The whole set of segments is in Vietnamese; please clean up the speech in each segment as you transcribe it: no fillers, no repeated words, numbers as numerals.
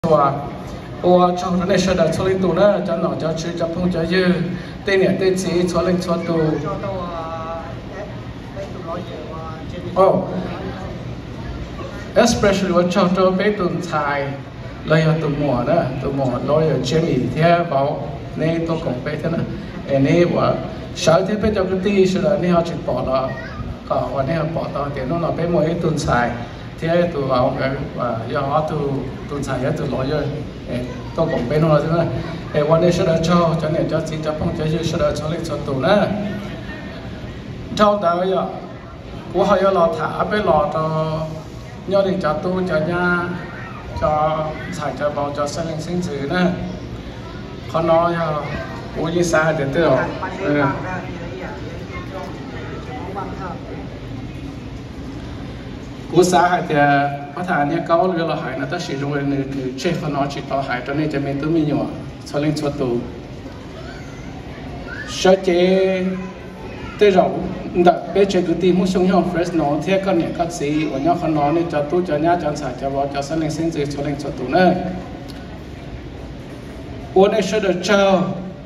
và trong cái này sẽ đặt cho lên tù đó cho nó cho chữ cho phong cho dư tên này tên gì cho lên cho tù oh especially cho bé tuần thai lấy ở tù mùa lôi ở trên ý theo bảo nên tôi cũng bé thế này em này và sáu thế bé cho cái tí sẽ là nên họ chỉ bỏ đó và nên họ bỏ đó thì nó là bé mỗi tuần thai thế tụ vào cái và do họ tụ xài cái tụ lỗi rồi tôi cũng bên nó thế nàyวันนี้sẽ cho nên cho chị cho phong cho dư sẽ cho lên cho tụ nữa trong đó giờ của họ giờ lò thả bên lò cho nhau định cho tu cho nhà cho xài cho bao cho sinh linh sinh tử nữa họ nói giờ ui như xa thì tôi cú xã hay thì có thể nhà cao rồi là hải nó ta sử dụng người chế phân nó chỉ tao hải cho nên cho mình tôi mới nhỏ cho lên cho tù sở chế tới rồi đặt bây giờ cứ tìm một số nhau fresh nó theo con nhà các sĩ và nhau con nó nên cho tôi cho nhà cho sản cho vào cho sản lên sinh cho lên cho tù nữa uốn ấy sẽ được cho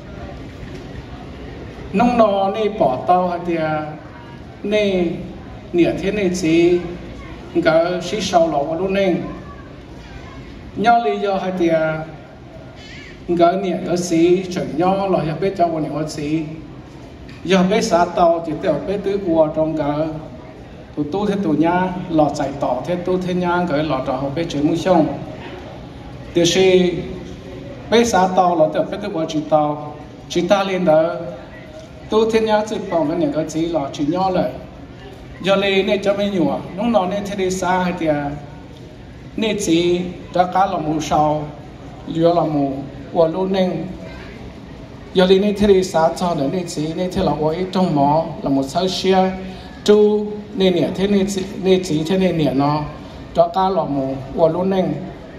nông nó nên bỏ tao hay thì nên nhẹ thế này gì cái sĩ sau lò vào luôn nên nhau lý do hay thì cái nhẹ cái sĩ chuẩn nhau là biết cho con những sĩ giờ biết xã tàu chỉ tiểu biết tứ ua trong cái tụ tu thế tụ nhà lò chạy tỏ thế tu thế nhà cái lò trò học biết chuyện mũi sông thì sĩ biết xã tàu là tiểu biết tứ ua chỉ ta lên đó tu thế nhà chỉ bằng cái những cái sĩ là chỉ nhau lại giờ này nên cho mấy nhiều lúc nào nên thế đi xa hay thì nên chỉ đã cá là mù sầu lúa là mù và luôn nên giờ này nên thế đi xa cho đến nên chỉ nên thế là với trong mỏ là một số xe chú nên nhẹ thế nên chỉ thế nên nhẹ nó đã cá là mù và luôn nên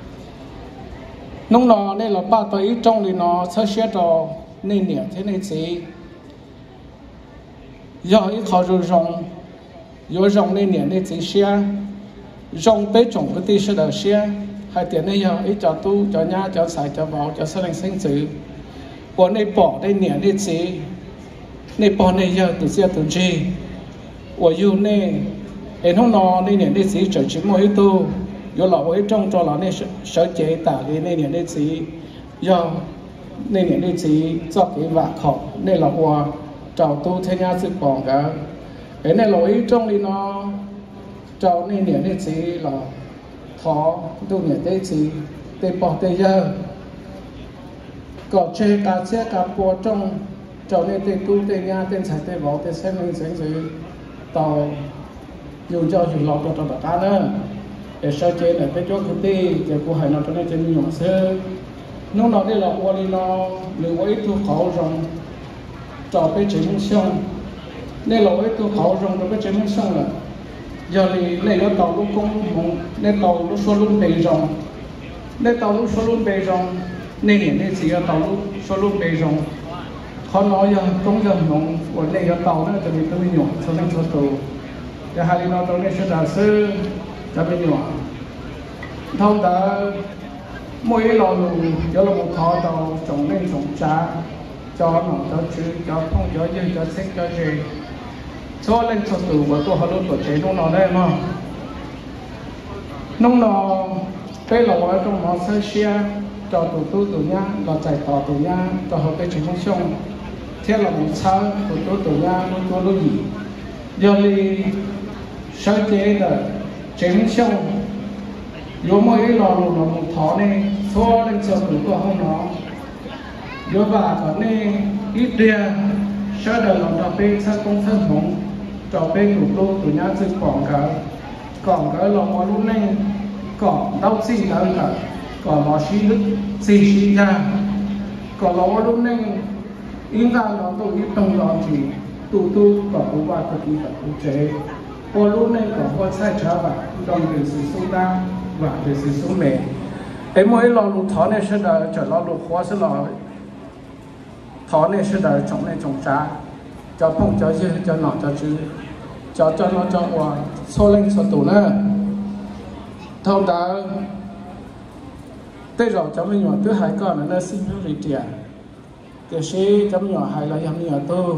lúc nào nên là ba tới trong thì nó số xe đó nên nhẹ thế nên chỉ giờ ít khó rồi rong有种那年的这些，种被种个地是的些，还点那样一角度叫伢叫菜叫包叫生灵生子，我那包那年的这，那包那样都是都这，我有那，然后那年的这就只么一度，有老一种做老那小姐打的那年的这，要那年的这做给瓦口，那老我找都参加这帮个。cái này lỗi trong đi nó trâu nên nhảy nên chỉ là thọ tu nhảy tê chỉ tê bỏ tê giờ có chơi cá xe cá bò trong trâu nên tê tu tê nhà tê chạy tê bỏ tê xem mình sẽ tàu dùng cho dùng lọt cho tất cả nữa để sau chơi này cái chỗ cái tê để cô hay nó cho nên chơi nhỏ sơ nó nói đây là qua đi nó lưu ý tu khẩu rồng trâu cái chỉ muốn xong nên lỗi tôi khẩu rồng nó cái chế mới xong rồi giờ thì này nó tàu lúc cũng nên tàu lúc số luôn bề rồng nên tàu lúc số luôn bề rồng nên hiện nên chỉ là tàu lúc số luôn bề rồng khó nói giờ không giờ nóng của này nó tàu nó cho mình tôi nhỏ cho nên cho tàu giờ hai nó tàu này sẽ là sơ cho mình nhỏ thông đã mỗi lò lù cho là một khó tàu trồng lên trồng trà cho nó cho chữ cho không cho dư cho xích cho gì cho lên cho tù và tôi họ luôn của chế nó đây mà nó cái là ở trong nó sơ xe cho tù nhá là chạy tỏ tù nhá cho họ cái chế không xong thế là một sao tù nhá nó lo gì giờ thì sơ chế là chế không xong nếu mà cái lò là một thỏ này cho lên cho tù của không nó nếu bà có này ít đĩa sơ đời lòng đọc bên sang công thân thống cho bên của tôi tụi nhá chứ còn cái lòng có lúc này còn đau xì là cả còn nó xí nước xì ra còn nó lúc này in ra nó tôi ít trong đó thì tụ còn có qua cực kỳ phải cụ chế còn lúc này còn có sai trả và đồng để sử dụng đa và để sử dụng mềm ấy mỗi lò lụt thỏ này sẽ là trở lò lụt khó sẽ là thỏ này sẽ là trồng này trồng trà cho phong cho dư cho nọ cho chứ cho nó cho qua số lên số tủ nữa thông đã tới rồi cháu mình nhỏ thứ hai con là nó sinh nó rì trẻ cái xe cháu nhỏ hai là em nhỏ tôi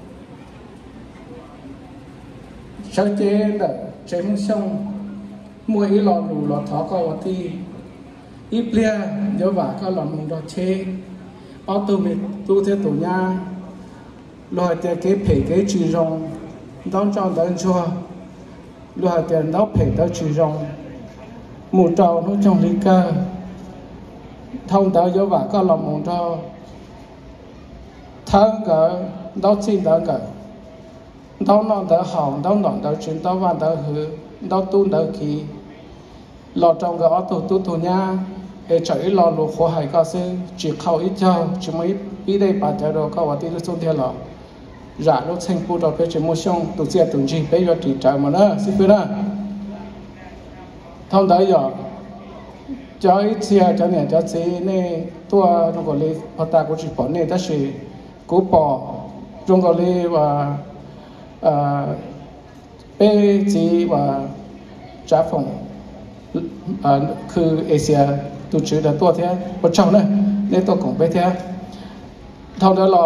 cháu chế đợt chế mông sông mua ý lò lù lò thó có thì ít lia nhớ vả có lò mông đỏ chế ở tôi mình tu theo tổ nhà lò tiền cái phê cái chữ rong đón trong đón chua lò tiền đón phê đón chữ rong một trâu nó trong lý cơ thông tới nhớ vả có lò mông đỏ thân cỡ đón xin đón cỡ đau nón đỡ hỏng đau nón đỡ chuyện đau van đỡ hư đau tun đỡ kỳ lò trong cái ô tô tu nha để chạy lò lúa khô hải cao sư chỉ khâu ít cho chỉ mấy ít đây bà chờ đồ cao và tí lúc xuống theo lò giả lúc thành phố đó phải chỉ mua xong tụ xe tụ gì bây giờ chỉ chạy mà đó xin quên đó thông tới giờ cho ít xe cho này cho xe này tua trong cái này họ ta cũng chỉ bỏ này ta chỉ cố bỏ trong cái này và bê chỉ và trả phòngคือเอเชียตัวชื่อแต่ตัวเท่าประชาเนี่ยในตัวของไปเท่าเท่านั้น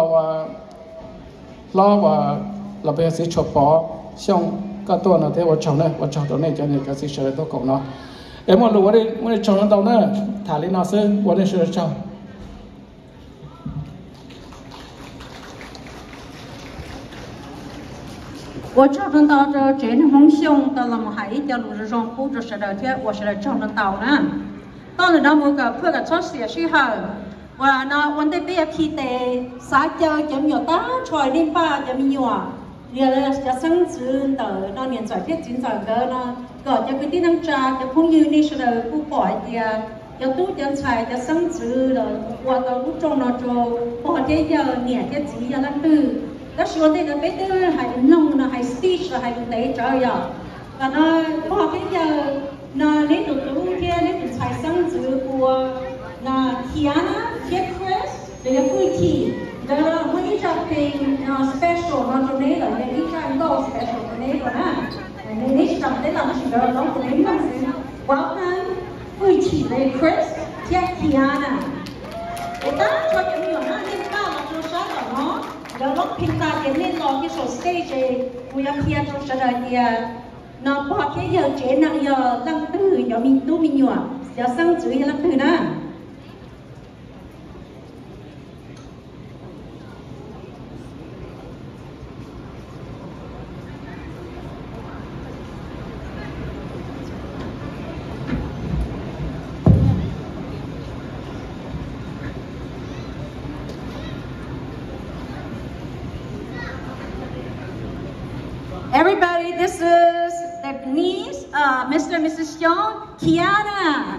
เราไปซื้อช็อปปอช่องก็ตัวนั้นเท่าประชาเนี่ยประชาตัวนี้จะเนี่ยก็ซื้อเฉยตัวของเนาะเอ็มรู้ว่าได้ชนนั้นตัวนั้นถ่ายเลยนะซึ่งว่าได้เชื่อเจ้า我照着到这这那梦想，到了么还一条路是上铺着是的天，我是来照着到呢。当然那么个破个超市时候，我那วันที่ไปขี่แต่สายเจ้าจะมีตาชอยลิ้นป้าจะมีอยู่เดี๋ยวจะสังจืนเต๋อตอนเรียนสายเทียบจินสายเต๋อเนาะก็จะคือที่นั่งจ่าจะพุ่งยืนนี่เฉลยผู้ปล่อยเดียจะตู้จะใช้จะสังจืนเต๋อว่าเราผู้จงเนาะโจพอเที่ยวเนี่ยเที่ยวจีจะนั่งตื้อแล้วช่วงนี้ก็ไปเจอให้ลงนะให้สติชให้ดูได้เจออย่างก็นะพอไปเจอนะนี่ตัวตู้เที่ยวนี่ตัวใช้สังจือปัวนะเทียนะเทียคริสเดี๋ยวคุยทีเดี๋ยววันนี้จะเป็นสเปเชียลนะตัวนี้เลยในที่การก็สเปเชียลตัวนี้ก่อนนะในนี้จำได้ตอนที่เราลองตัวนี้มั่งสิว่านั้นคุยทีเลยคริสเทียเทียนะไอ้ตาชอบจะมีอยู่นะนี่ป้ามาดูซะหน่อยเนาะเดี๋ยวล็อกพิมพ์ตาเดี๋ยวนี่ลองที่โซสเตจกูอยากเทียนตรงเสด็จเดียน้องพอแค่เยอะเจนังเยอะตั้งตื้อเดี๋ยวมีตู้มีอยู่เดี๋ยวสั่งจื้อยังตั้งตื้อนะ Everybody, this is the niece, Mr. and Mrs. Young, Kiana.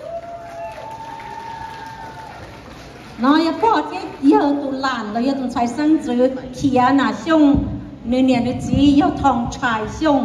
Nói có cái giờ tụ làn rồi giờ tụ trái sang dưới Kiana Xiong, nơi niệm được gì giờ thòng trái Xiong.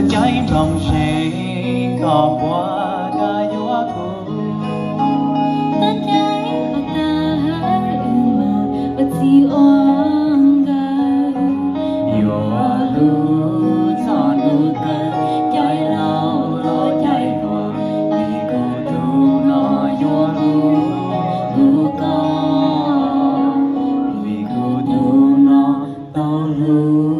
trái lòng sẽ có qua cả gió thu ta trái và ta hãy mà và chỉ ong gà gió thu cho nụ cười trái lao lo trái đùa vì cô thu nó gió thu có vì cô thu nó tao lu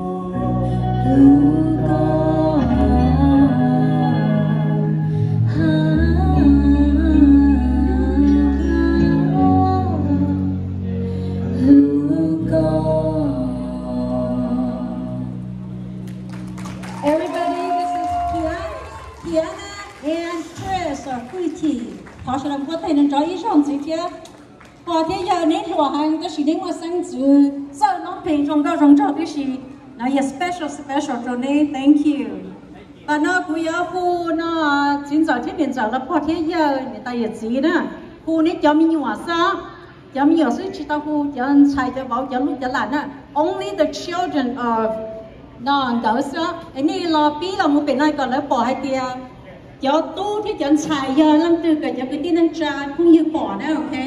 Everybody, this is Kiana and Chris are pretty. Họ sẽ làm có thể nên cho ý xong chứ kia. Họ thế giờ nên lùa hàng cái gì đến mà sang chữ sao nó bình trong cái trong cái gì. Nó là special cho nên thank you. Và nó cũng có phụ nó chính giờ thiên điện giờ là họ thế giờ người ta也gì nữa. Phụ này cho mình nhỏ sao? Cho mình nhỏ sự chỉ tao phụ cho anh trai cho bảo cho lúc cho làm nữa. Only the children of đó đó sao anh ấy lo pi là một bên này còn lại bỏ hai tia cho tu thì chẳng xài giờ lắm từ cả cho cái tin anh trai không như bỏ nữa ok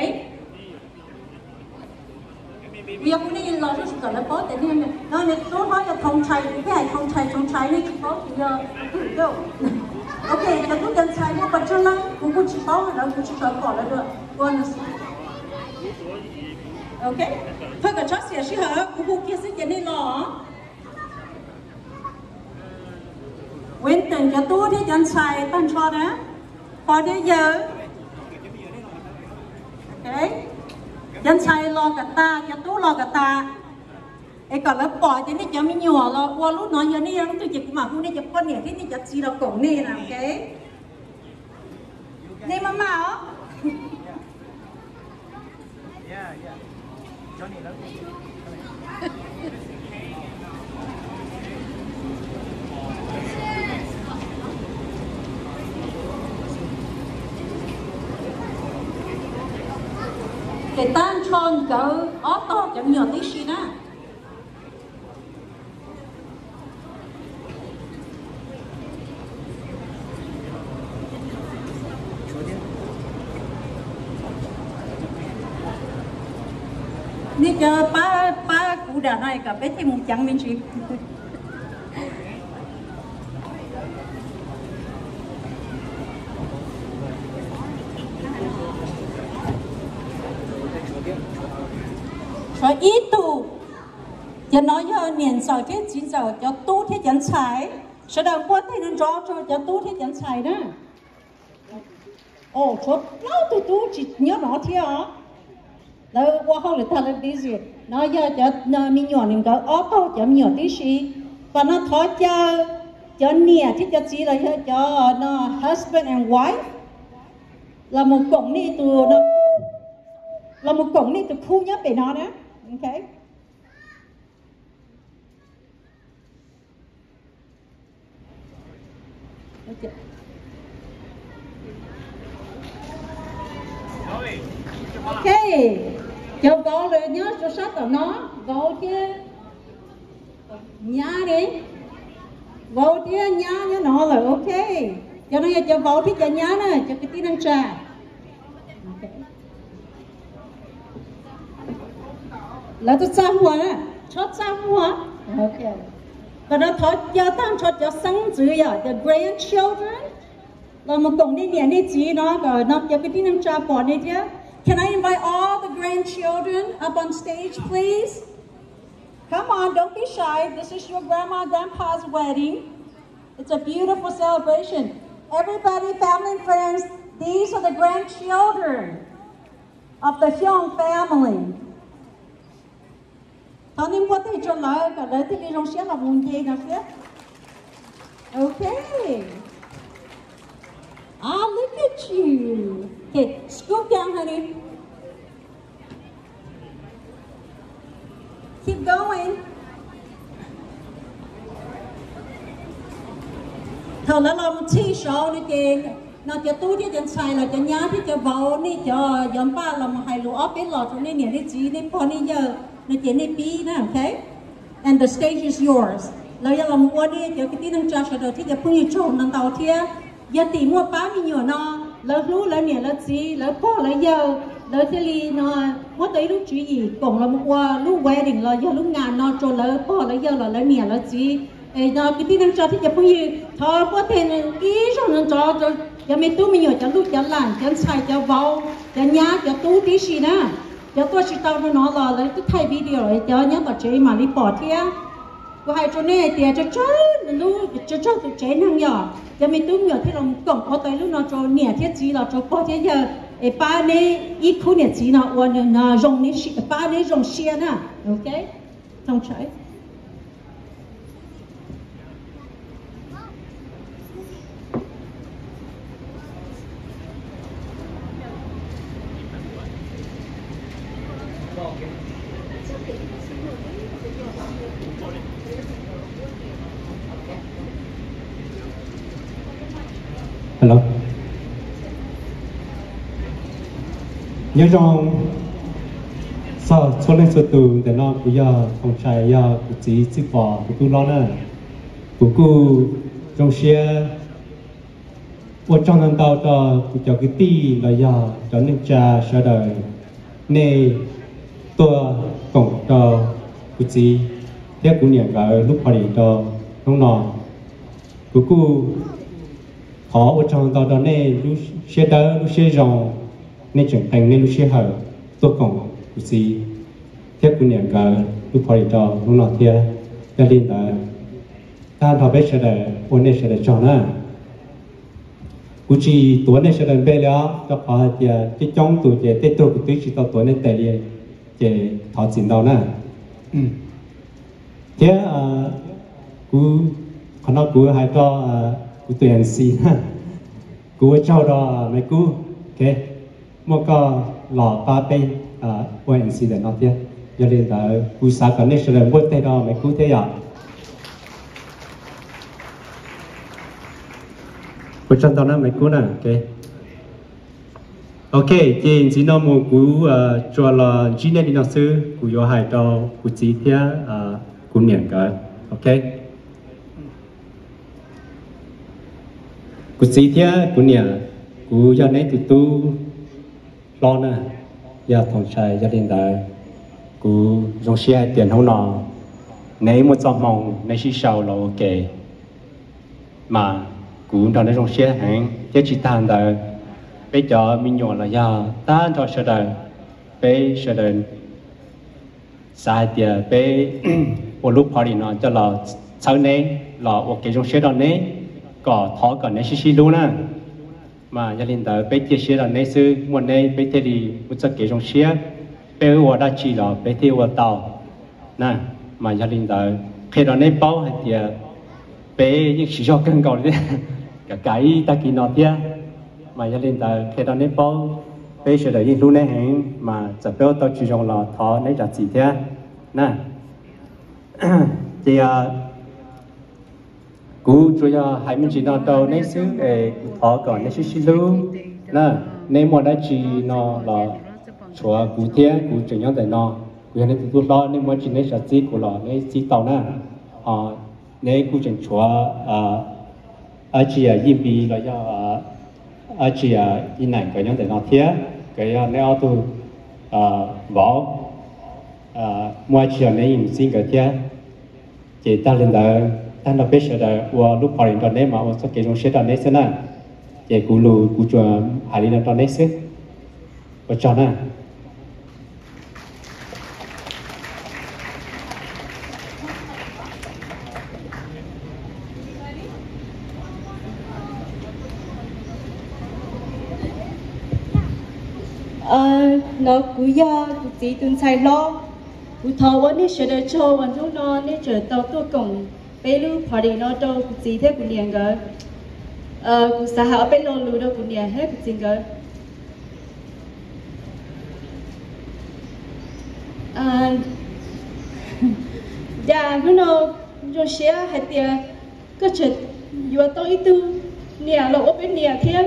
bây giờ cũng đi lo cho còn lại bỏ để nên nó nên tu nói là thông chạy cái này thông chạy này chỉ có thì giờ đâu ok cho tu chẳng xài một bật chân lắm cũng chỉ có là cũng chỉ có bỏ lại được còn ok thôi cả chắc sẽ hả cũng kia sẽ cái này lo When từng cho tôi thì chẳng xài tăng cho đó Có thế giờ Ok Chẳng xài lo cả ta Cho tôi lo cả ta Ê còn là bỏ thì nó cho mình nhỏ là qua lúc nói giờ này tôi chỉ mà không đi cho con nè thế này cho chỉ là cổng này là ok Này mà hả Johnny lắm cái tan tròn cỡ ó to chẳng nhỏ tí xí na nè chờ ba cụ đàn này cả bé thêm một chẳng bên chị rồi ít tu cho nói cho niên sau thế chín giờ cho tu thế chẳng xài sau đó qua thế nên rõ cho tu thế chẳng xài đó ồ cho lâu tu chỉ nhớ nó thế à rồi qua không được thay được tí gì nói giờ cho mình nhỏ mình có ốp thôi cho mình nhỏ tí gì và nó thói cho niên thế cho chỉ là cho nó husband and wife là một cổng đi từ nó là một cổng đi từ khu nhá về nó đó okay okay cho vào rồi nhớ cho sát vào nó vào chứ nhá đi vào chứ nhá nó là okay cho nó cho vào thì cho nhá nè cho cái tí năng trà là tôi sao hoa nè chót sao hoa ok và nó thọ cho tăng cho sinh tử ya the grandchildren là một cộng đi niệm đi chỉ nó rồi nó cho cái tiếng cha bỏ đi chứ can I invite all the grandchildren up on stage please come on don't be shy this is your grandma grandpa's wedding it's a beautiful celebration everybody family and friends these are the grandchildren of the Hyung family Tao nên có thể cho lại cả đấy thì đi trong xe là muốn gì nào chứ? Okay. Look at you. Okay, scoop down, honey. Keep going. Thôi là làm t-shirt này kìa. Nó cho tôi thì chẳng xài là cho nhá thì cho vào này cho nhóm ba là một hai lũ ốp biết lọt trong này nè đi chỉ đi bỏ này giờ. Okay? And the stage is yours. เราอย่าลำวัวดิเดี๋ยวที่นั่งจ่าเฉยที่จะพุ่งอยู่โจมนั่งเตาเทียอย่าตีมัวป้ามีอยู่เนาะแล้วรู้แล้วเนี่ยแล้วจีแล้วพ่อแล้วเยอะแล้วที่ลีเนาะว่าตัวลูกจีอีกล่องเราว่าลูกแวดิ่งเราอย่าลูกงานเนาะจนแล้วพ่อแล้วเยอะแล้วเนี่ยแล้วจีเนาะที่นั่งจ่าที่จะพุ่งอยู่ทอพ่อเทนอีช่องนั่งจ่าจะอย่าไม่ตู้มีอยู่จะลูกจะหลานจะชายจะเบาจะยาจะตู้ดีสินะจะตัวชิตาเนาะแล้วก็ถ่ายวิดีโอเลยจะเนี่ยต่อเจมาลีปอดเทียว่าให้จนเนี่ยเดี๋ยวจะจ้าลูกจะจ้าตัวเจนั่งหยอดจะไม่ตู้มีอยู่ที่เรากล่องเอาตัวลูกเนาะจนเนี่ยที่จีเราจะพ่อที่เยอะป้าเนี่ยอีกคนเนี่ยจีน่ะวันเนี่ยน่ะรงเนี่ยป้าเนี่ยรงเชียน่ะโอเคต้องใช้ Hello. Nhớ rằng sao số lên số từ để nó bây giờ không chạy giờ chỉ bỏ của tôi lo nè của cô trong xe ở trong năm tàu cho cho cái ti là giờ cho nên cha sẽ đời nên tôi cộng cho của chị theo của nhận cái lúc hồi cho không nọ của cô họ ở trong tàu đó nên lúc xe đỡ lúc xe rong nên trưởng thành nên lúc xe hở tôi cộng của chị theo của nhận cái lúc hồi cho không nọ theo cho nên là ta thọ biết sẽ đời ôn nên sẽ đời cho nó cú chỉ tuổi này sẽ đến bây giờ cho họ thì cái trong tuổi trẻ tết tuổi của tôi chỉ tuổi này tệ liền trẻ thọ chín đầu nè thế cú họ nói cú hay cho cú tuổi anh xí cú cho đó mấy cú ok một cái lọ ba bên tuổi anh xí để nói thế cho nên là cú sáng cái này sẽ đến bữa tết đó mấy cú thế à của chân tao nói mấy cú nè, ok, chị chỉ nói một cú cho là chỉ nên đi nói sư, cú vô hai cho cú chỉ theo cú miệng cái, ok, cú chỉ theo cú miệng, cú giờ này tụi tu lo nè, giờ thằng trai gia đình đại, cú dùng xe tiền không nọ, nếu một trăm mong nếu chỉ sau là ok, mà cú đó nó trong xe hàng chế chỉ tàn đời bây giờ mình nhỏ là giờ ta cho sợ đời bây sợ đời sai tiền bây một lúc party nó cho là sau này là ok trong xe đó này có thọ còn này xí luôn á mà gia đình đời bây giờ xe đó này sư một này bây giờ đi một chiếc cái trong xe bây giờ đã chỉ là bây giờ tàu nè mà gia đình đời khi đó này bao hay tiền bây những chỉ cho cần cầu đấy cái ta kỳ nọ kia mà gia đình ta khi đó nên bao bây giờ là những lúc này hẹn màจะเปล่าตัวchú trọng là thọ này là gì thế nè thì cú chủ yếu hai mình chỉ nói đầu này xứ thọ còn này xí luôn nè nên một đã chỉ nó là chúa cú thế cú chủ yếu tại nó cú này tụi lo nên một chỉ này là gì của nó này chỉ tàu nè nên cú chỉnh chúa chị yên bì là do chị yên này cái nhóm để nó thiết cái nếu tôi võ mua chị này yên xin cái thiết chị ta lên đó ta nó biết sẽ là lúc họ đến đó đấy mà sẽ cái trong sẽ đó đấy sẽ nè chị cú lù cú chùa hải đi đó đấy sẽ và cho nè nó cú ya cú chỉ tuần sai lo cú thọวันนี้เฉยๆโชว์วันทุกนอนนี่เจอตัวตัวกงไปรู้พอดีเนาะตัวcú chỉ thế cúเนี่ยก็cúสหไปลงรู้ตัวcúเนี่ยให้cúจริงก็อย่างนู้นเราจะเสียให้เดียก็เฉยอยู่ตัวอีตัวเนี่ยเราเอาเป็นเนี่ยเทีย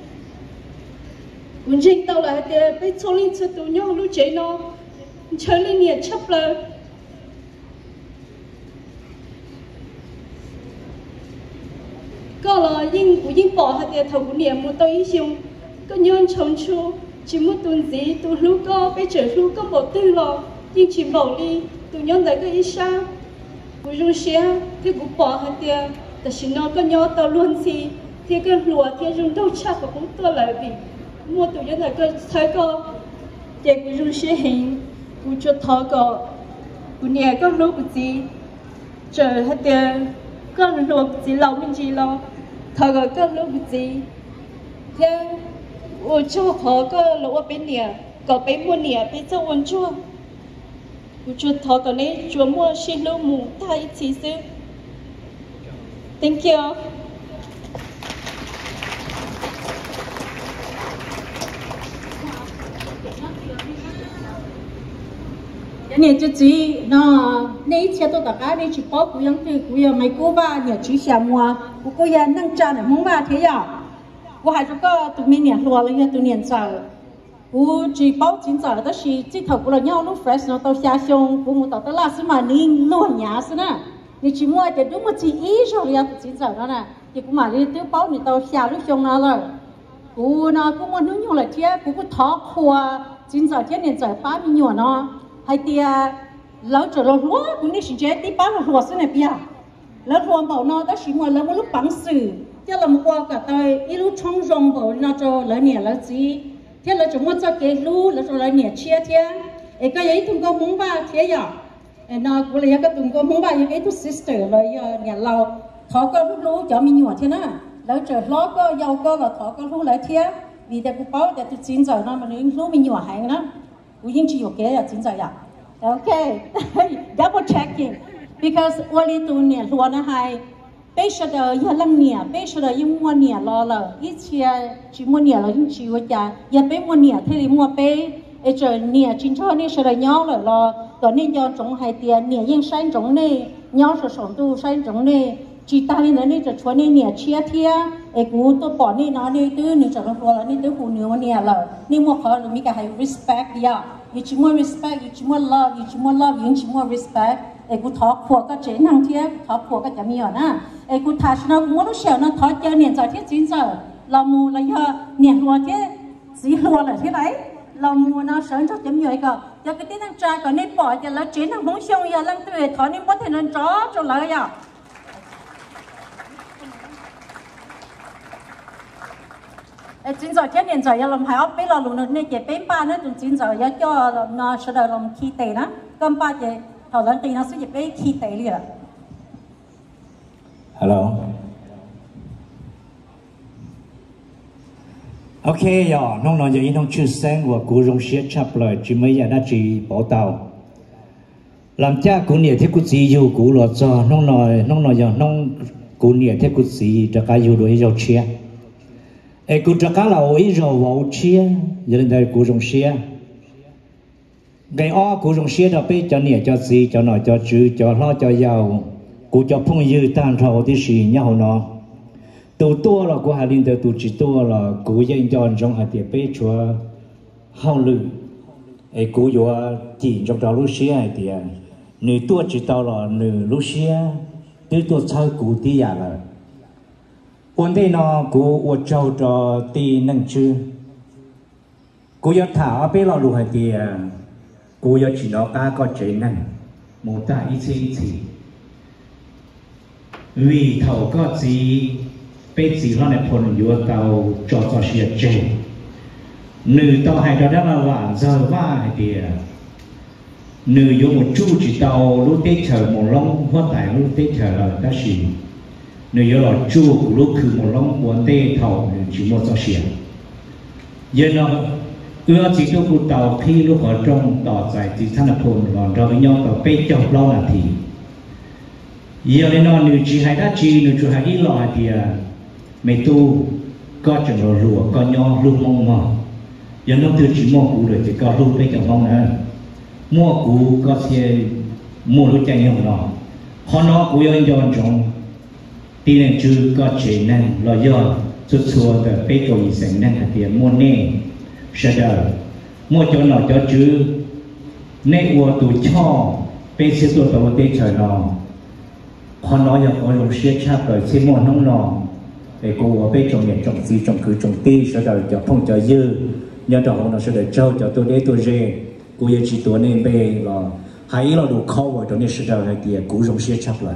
วันจริงtao là để bây giờ linh cho tụi nhau lúc chơi nó chơi lên nhiệt chấp là có là nhưng bỏ hạt tiền thầu của niệm một tôi dùng có nhon chống chú chỉ một tuần gì tụi lúc có bây giờ lúc có bỏ tư lo nhưng chỉ bỏ đi tụi nhon tại cái ý sao của dùng xe thì cũng bỏ hạt tiềnแต่ฉันนก็ย้อนตลอดสิที่ก็หลัวที่รุ่งต้องชักกับผมตัวเลยบิมัวตัวยันแต่ก็ใช้ก็เด็กกูรุ่งเสียหิงกูจะท้อก็กูเนี่ยก็รู้กูจีเจอให้เดียก็รู้กูจีเราไม่จีเราท้อก็รู้กูจีเที่ย我就ท้อก็รู้ว่าเป็นเนี่ยก็ไปมัวเนี่ยไปเจ้าวันชั่วกูจะท้อก็เนี่ยชัวมัวชิลูหมูไทยชีซื้อThank you. Nè chứ chị nó nãy chia tôi tất cả nãy chỉ bảo cụ yang từ cụ yang mấy cô ba nè chỉ xem mua cụ cô yang năng cha nè mong ba thế à cụ hay cho có tụi mình nè lùa lên tụi nè sợ cụ chỉ bảo chính sợ đó là chỉ thầu cụ là nhau lúc fresh nó tao xa xong cụ muốn tao tới là xí mà nín luôn nhà xí nè你去摸的都没去意识了，不知道了呢。你姑妈你都包你到下路上了了，姑呢姑妈弄用了些，姑讨货，今早天年在8米远呢，还得老着了罗，姑你时间第8个罗是那边，老罗宝呢，但是我老我路帮手，叫了我个到一路冲上宝那就来年了子，天了就我在给路，那就来年切天，一个人通过蒙巴天呀。nó cũng là cái tụi con muốn bao nhiêu cái tụi sister rồi nhà lâu thọ có lúc lú cho mình nhỏ thế nào lỡ chờ ló có giàu có và thọ có lú lại thế vì để cũng bảo để tụi chín giờ nó mà những lú mình nhỏ hàng đó cũng những chỉ có cái là chín giờ à okay double checking because only tụi nè luôn nó hay bây giờ giờ lăng nè bây giờ những mua nè lo là ít chia chỉ mua nè là những chỉ có giá giờ bây mua nè thế thì mua bây giờ nè chính cho nên sẽ là nhau rồi lo có nên do trồng hai tiền nè nhưng sai trồng này nhau sẽ sống tu sai trồng này chỉ ta nên nàyจะชวนนี่เนี่ยเชียเทียไอ้กูตัวปอนี่เนาะนี่ตื้อนี่จะลงตัวแล้วนี่ตื้อหูเนื้อวันเนี่ยเลยนี่มัวเขามีการให้ respect อย่ายิ่งชิมัว respect ยิ่งชิมัว love ยิ่งชิมัว love ยิ่งชิมัว respect ไอ้กูท้อผัวก็เจ๊นั่งเทียท้อผัวก็จะมีอ่ะนะไอ้กูท้าชนะกูมัวรู้เชียวนะท้อเจอเนี่ยจะเทียจริงจะเรามูเราเยอะเนี่ยรัวเทียสีรัวเลยที่ไหนเรามูนะเสริมจะจำย่อยก็giờ cái tiếng trai còn nên bỏ giờ là chiến thằng bóng xong giờ lăng tuổi thọ nên có thể nên chó cho lợi à chiến giờ chết hiện giờ giờ làm hai ốc bây giờ luôn nên chỉ bên ba nữa tụi chiến giờ giờ cho nó sẽ đợi làm khi tệ đó cầm ba chỉ thọ lớn tiền nó sẽ chỉ bên khi tệ liền hello ok giờ nông nói giờ nông chưa sáng và cụ rong xía chắp lời chỉ mấy giờ đã chỉ bảo tàu làm cha cụ niệm thế cụ gì dù cụ lo cho nông nói giờ nông cụ niệm thế cụ gì cho cái dù đuổi rồi chia ai cụ cho cái là ấy rồi vào chia giờ đến đây cụ rong xía ngày ó cụ rong xía đó bây cho niệm cho gì cho nói cho chữ cho lo cho giàu cụ cho phong dư tan thầu thì gì nhau nó tụ tua là của hai linh đời tụ chỉ tua là của dân chọn trong hai tiệp bê chúa hao lư ấy của chúa chỉ trong đó lúc xưa hai tiệp nữ tua chỉ tao là nữ lúc xưa tứ tua chơi của tí à là ôn đây nó của ôn châu cho tí nâng chư của giờ thảo bê là lù hai tiệp của giờ chỉ nó cá có chế nâng một ta ít gì vì thầu có gì bây giờ nó này phun vô tàu cho xe chơi nữ tàu hay đó là làm giờ vai thì nữ vô một chút chỉ tàu lúc tết chờ một lông hoa tại lúc tết chờ là ta chỉ nữ vô là chu lúc khử một lông của tết thầu chỉ một cho xe giờ nó ưa chỉ cho cụ tàu khi lúc ở trong tàu dài thì thân là phun còn cho với nhau tàu bây giờ lo là thì giờ này nó nữ chỉ hay đã chỉ nữ chỉ hay ít lo thì mấy tu có chừng rồi rùa có nho luôn mong mò giờ nó từ chỉ mua cũ rồi thì có luôn đấy chẳng mong nữa mua cũ có xe mua lúc chạy nhau nó họ nó cũ yên cho trong tin là chưa có chế năng lo do xuất xua từ bê cầu gì sành năng hạt tiền mua nè sẽ đợi mua cho nó cho chứ nè ua tụ cho bê xe tụ tàu bê trời nó họ nói giờ có lúc xe chạp rồi xe mua nông nó để cô ở bên trong nhà trồng gì trồng cứ trồng ti sau đó cho phong cho dư nhớ đó nó sẽ để trâu cho tôi để tôi rê cô yêu chỉ tôi nên bê là hãy là đủ khó vào cho nên sẽ đầu hay tiền cú rong xe chấp lại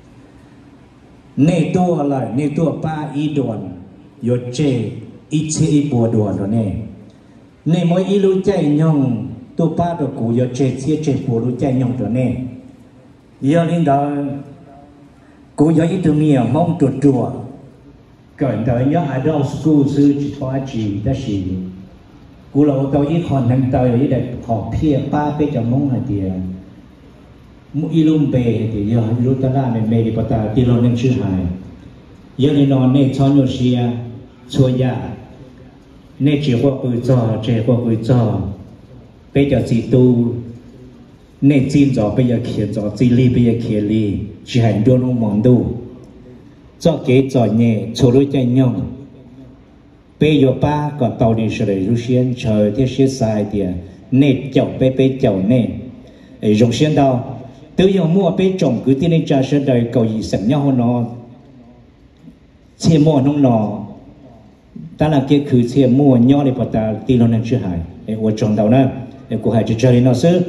nên tôi lại nên tôi ba ý đoàn yo chê ít chê ít bùa đoàn rồi nè nên mỗi ý lưu chạy nhung tôi ba được cú yo chê chê bùa lưu chạy nhung rồi nè giờ lên đó cú yo ít từ mía mong chuột chuột cởi tới nhớ idol school sư chỉ thoa chỉ đã xì cú là tôi ít còn năng tới ở đây họ phía ba bên trong mong là tiền mỗi lùm bề thì giờ lúc ta ra này mê đi bắt ta đi lo nên chưa hài giờ này nó này cho nhiều xia xua ya này chỉ qua bự trò trẻ qua bự trò bây giờ chỉ tu này chín trò bây giờ khiển trò chỉ li bây giờ khiển li chỉ hành đua nó mòn đủ cho kế trò nhẹ chỗ đối chạy nhông bây giờ ba còn tàu đi sửa lại rút xiên chờ thiết xiên sai tiền này chậu bây chậu này dùng xiên đâu từ giờ mua bé trồng cứ tiên trả sơn đời cầu gì sẵn nhau nó xe mua nông nọ ta là kia cứ xe mua nhau để bắt ta tin nó nên chưa hại để我trồng đầu nè để cô hãy chỉ chơi nó xứ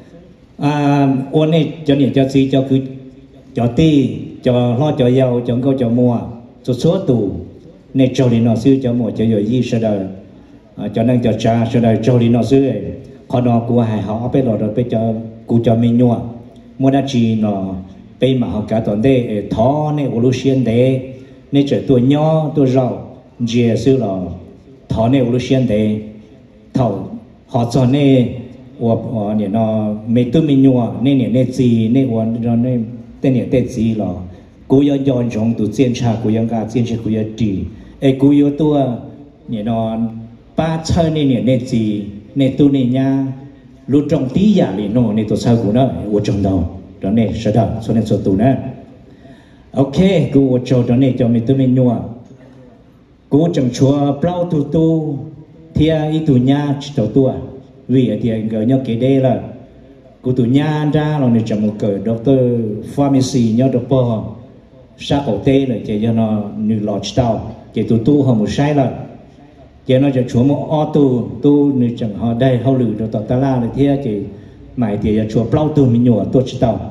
ôn này cho nên cho gì cho cứ cho ti cho lo cho giàu cho câu cho mua cho số tù này trồng đi nó xứ cho mua cho rồi gì sơn đời cho nên cho cha sơn đời trồng đi nó xứ còn nó cô hãy họ bé lọt rồi bé cho cô cho mình nhua mua đã chỉ nó bây mà họ cả tuần đây thọ này u lucian đấy này trở tuổi nhỏ tuổi giàu dễ sư là thọ này u lucian đấy thọ họ cho này của này nó mấy tuổi mình nhua này này gì này của nó này tên này tên gì là cú yêu dọn trong tụ chiến tra cú yêu cả chiến tra cú yêu chỉ cú yêu tua này nó ba chơi này gì này tu này nha lúc trong tí giả liền nó này tôi sao của nó ở trong đầu đó này sẽ đọc số này số tụ nè ok cô ở trong đó này cho mình tôi mình nhua cô chẳng chúa bao tu thì ít tu nha chỉ tàu tua vì ở tiền gửi nhau cái đây là cô tu nha ra là này chẳng một cỡ doctor pharmacy nhau được bao sa cổ tê là chỉ cho nó như lọt tàu chỉ tu họ một sai là chỉ nó cho chúa một ô tu như chẳng họ đây họ lử được ta la là thế chỉ mày thì chúa bao tu mình nhua tôi chỉ tàu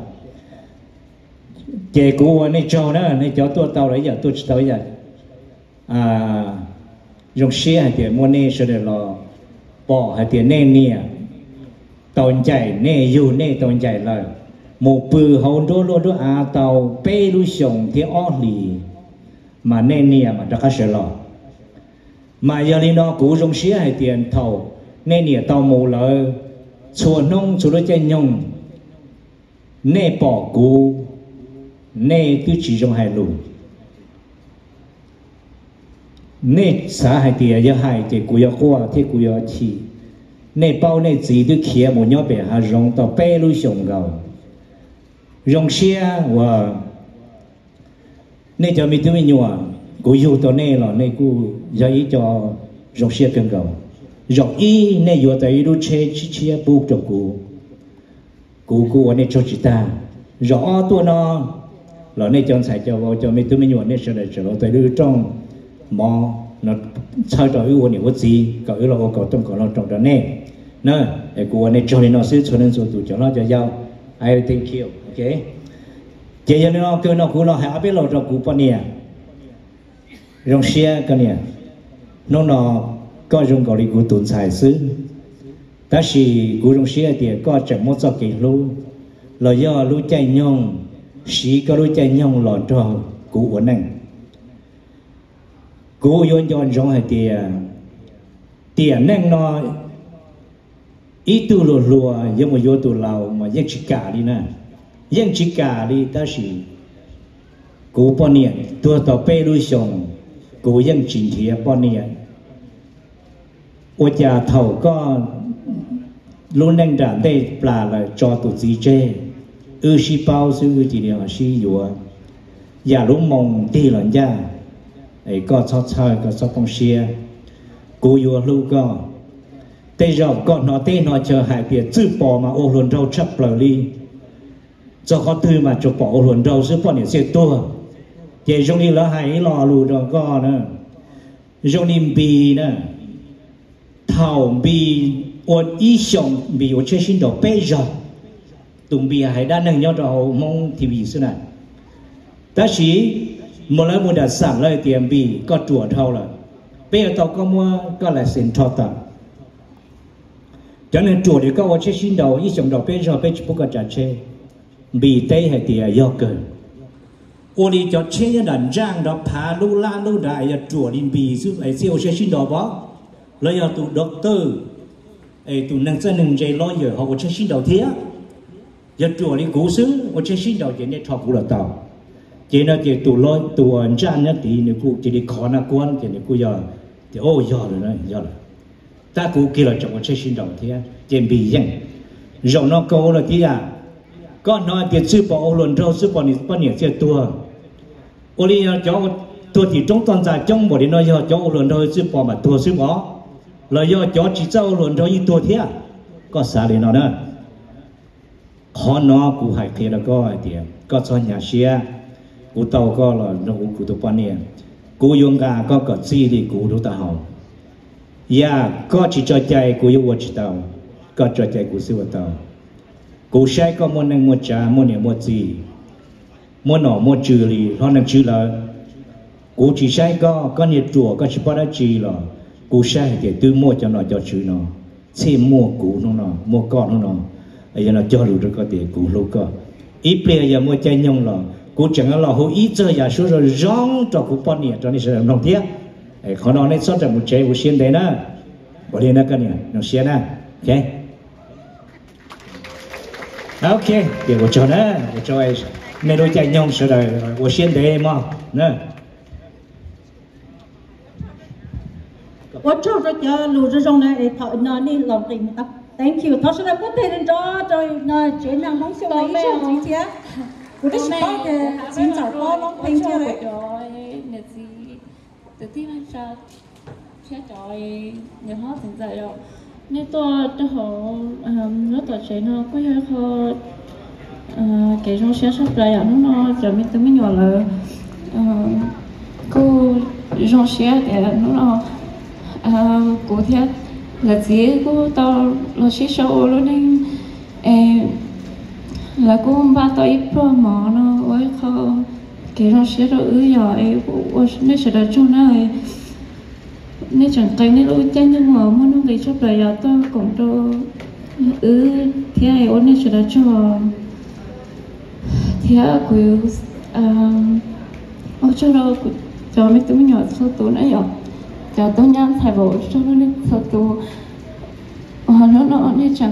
chỉ cô này cho đó này cho tôi tàu đấy giờ tôi chỉ tàu giờ dùng xe thì mua này sẽ được là bỏ hay thì nên nè tàu chạy nè dù nè tàu chạy là một bự hồn đô tàu bê lu sòng thì ó lì mà nên nè mà đã có sẽ lo mà giờ đi nó cũ dùng xe hay tiền thầu nên nè tàu mù lợ chùa nông chùa đối chạy nhung nè bỏ cũ nè cứ chỉ trong hai lù nè xã hai tiền giờ hai thì cú giờ qua thì cú giờ chỉ nè bao nè gì都kia một nhau bè hà rong tàu bê lu sòng gầu rong xe và nè cho mình tụi nhua cú yêu tàu nè là nè cú giờ ý cho rong xe cần gầu rong ý nè yêu tàu ý lu che chia buộc cho cú nè cho chị ta rõ tôi nó là nè chọn xài cho mình tụi nhua nè sẽ để cho tới đưa trong mò nó sao cho yêu này có gì có yêu là có trong có lo trong đó nè nè của này cho nên nó sẽ cho nên số tụ cho nó cho nhau I thank you okay chỉ cho nên nó cứ nó cũng nó hay biết lo cho cụ bao nhiêu rong xe cái này nó có dùng gọi là cụ tồn tại xứ ta chỉ cụ rong xe thì có chẳng muốn cho kỹ luôn là do lú chạy nhông xí có lú chạy nhông lo cho cụ ổn định cô yon trong hai tiền năng nó ít tu lùa nhưng mà vô tu lào mà giết chỉ cả đi nè giết chỉ cả đi ta chỉ cô bao nhiêu tua tàu bê lui sòng cô giết chỉ thiệt bao nhiêu ở nhà thầu có luôn năng đạn đây là cho tụi gì chơi xí bao xứ chỉ điều xí dùa nhà lúc mong đi lần ra có cho chơi có cho phong xe cô yêu lưu có tây rồi có nó tây nó chờ hải tiền chữ bỏ mà ô luồn rau chấp lời đi cho họ tư mà cho bỏ ô luồn rau giúp bọn này xe tua chỉ trong đi là hay lò lù đó có nữa trong đi bì nữa thảo bì ôn ý xong bì ôn chơi xin đồ bây giờ tụng bì hay đa năng nhau đó mong thì bì xưa này ta chỉ một lần một đã sản lời tiền bì có chùa thâu là bây giờ tao có mua có là xin thọ ta cho nên chùa thì có ôn chơi xin đồ ý xong đồ bây giờ bốc có trả chơi bì tây hay tiền do cơn ôn đi cho chơi đàn giang đó phá lu la lu đại giờ chùa đi bì giúp ấy siêu chơi xin đồ bó lời giờ tụ doctor ấy tụ năng chân năng dây lo giờ họ có chơi xin đồ thế giờ chùa đi cũ xứ có chơi xin đồ chỉ để thọ cũ là tao chỉ là chỉ tụ lo tụ ăn chan nhất thì nếu cụ chỉ đi khó na quan chỉ nếu cụ giờ thì ô giờ rồi đấy giờ rồi ta cụ kia là chồng có chơi xin đồ thế chỉ bì rằng rồi nó câu là thế à con nói tiền sư bỏ luôn rau sư bỏ nhiều chơi tua ô đi cho tua thì trong toàn giải trong một đi nói cho luôn rau sư bỏ mà tua sư bỏ lời do cho chỉ cho luôn rau như tua thế có sao để nó nữa khó nó cụ hải kia là có tiền có cho nhà xe cụ tàu có là nó cụ tàu quan niệm cụ dùng gà có cọt gì thì cụ đâu tàu ya có chỉ cho chạy cụ yêu chỉ tàu có cho chạy cụ siêu tàu cụ sai có muốn năng muốn trả muốn niệm muốn gì muốn nọ muốn trừ li họ năng trừ là cụ chỉ sai có nhiệt chùa có chỉ bắt chỉ là cụ sai thì tư mua cho nó cho trừ nó xem mua cụ nó mua con nó bây giờ nó cho đủ được có tiền cụ lâu có ít bây giờ mua chai nhông là cụ chẳng là hồi ít giờ giờ số rồi rong cho cụ bao nhiêu cho nên sẽ làm nông thiết khó nói nên sót ra một chai một xiên đấy na bỏ đi na cái này nó xiên na ok ok để我做呢我做那都在用是的我先得嘛呢我做着叫录制中呢头那你老弟们啊 thank you 他说的不对人着就那这样东西我一说直接我的是包的今早包拢平着嘞 rồi nè gì từ tim anh cha chết rồi nhiều hóa thành vậy rồi nên tôi họ nó tôi chơi nó có hơi khó cái trong xe sắp lại nó trở nên từ mình nhỏ là cô trong xe thì nó cụ thể là gì cô tao là xe sâu luôn nên là cô ba tao ít pro mà nó với khó cái trong xe đó giờ nó sẽ được trong nó nên chẳng cái nên ưu tiên nhưng mà muốn nó lấy cho đời giờ tôi cũng đâu thế này ôn nên sẽ được cho thế của cho đâu cho mấy tụi nhỏ sâu tụi nãy giờ cho tôi nhắm thầy bộ cho nó nên sâu tụi nó nên chẳng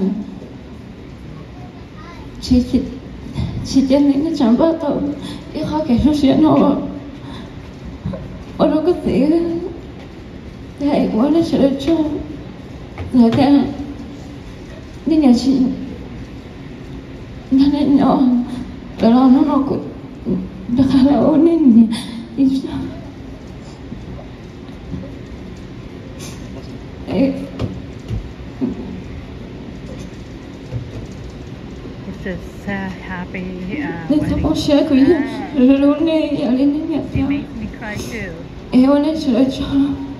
chỉ chân nên nó chẳng bao tụi cái khó cái số chuyện nó đâu có gì thầy quá nó sẽ được cho rồi thế nên nhà chị nó nên nhỏ rồi nó cũng được khá là ổn nên đi sao It's just happy nên tôi có share của rồi luôn đi giờ lên đến nhà It makes me cry too. em nên sẽ được cho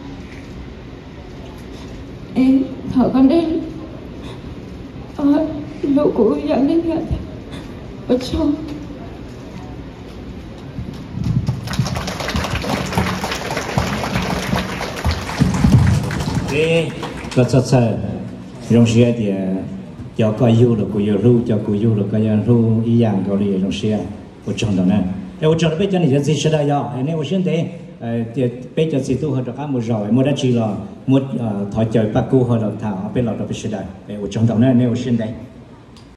em thở con đi lũ của giờ lên nhà ở trong có thật sự trong xe thì cho coi yêu được coi yêu cho coi yêu được coi yêu ý dạng có đi trong xe ở trong đó nè ở trong đó bây giờ thì gì sẽ đây đó nên ở trên đấy thì bây giờ thì tôi học được một rồi một đã chỉ là một thỏi trời bạc cu học được thảo bên lò đó bây giờ đây ở trong đó nè nên ở trên đây